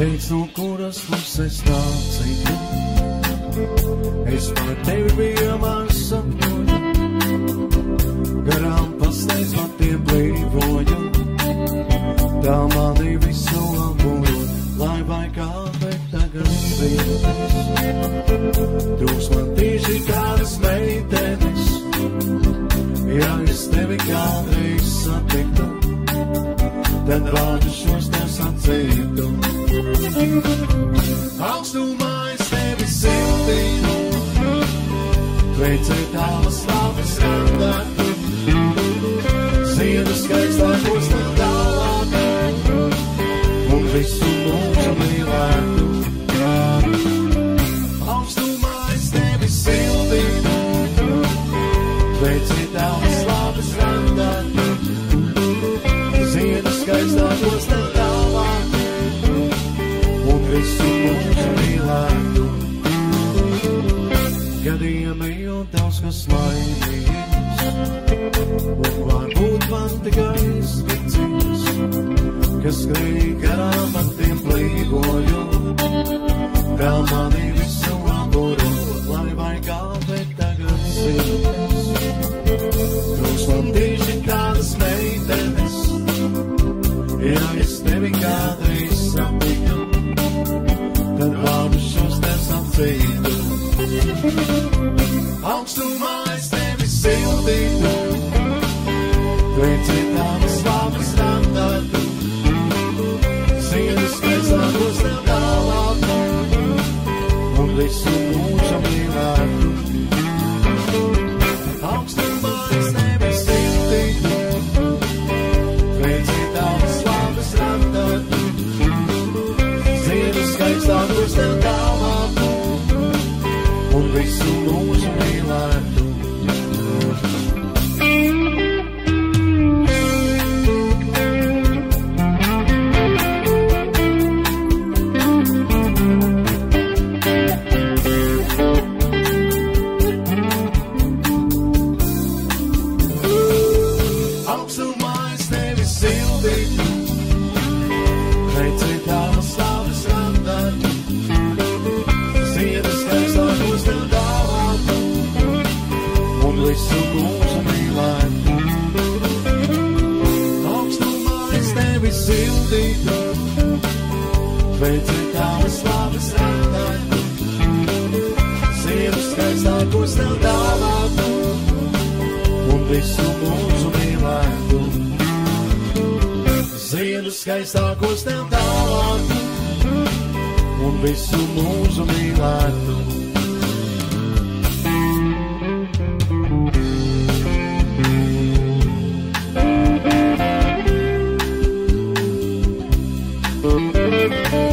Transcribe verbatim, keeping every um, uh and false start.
Teic, no kuras puses nācītu, es par tevi bijamās sapņoju, garām pasteidz man tiem blīvoju, tā mani visu laboju, lai vai kā, bet tagad dzīves. Tūs man tīši kādas meitenes, ja es tevi kādreiz satiktu, tad vārdu šos tev sacītu. Augstumā es tevi siltīnu, veicēju tālas lapas randātu, ziedu skaistākos tev tālāku, un visu mūžu mīlētu. Augstumā es tevi siltīnu, veicēju tālas lapas randātu, ziedu skaistākos tev tālāku, un visu mūžu mīlētu. Gadiem ejot daudz kas mainījies, un varbūt man tikai spicīs, kas skriej garām ar tiem plīvoju, vēl mani visu laburu, lai vai kā, bet tagad silties. Tūs man tieši tādas meitenes, ja es tevi kādreiz satiktu, tad vārdu šos tev sacītu. Augstumā es tevi siltītu, veicēju tādas lapas randātu, ziedu skaistākos tev tālāku, un visu mūžu mīlētu. Augstumā es tevi siltītu, veicēju tādas lapas randātu, ziedu skaistākos tev tālāku, un visu mūžu mīlētu. Augstumā es tevi siltītu, veicēju tādas lapas randātu, ziedu skaistākos tev tālāku, un visu mūžu mīlētu. Augstumā es tevi siltītu, veicēju tādas lapas randātu, ziedu skaistākos tev tālāku, un visu mūžu mīlētu. Ziedu skaistākos tev tālāku, un visu mūžu mīlētu. Thank you.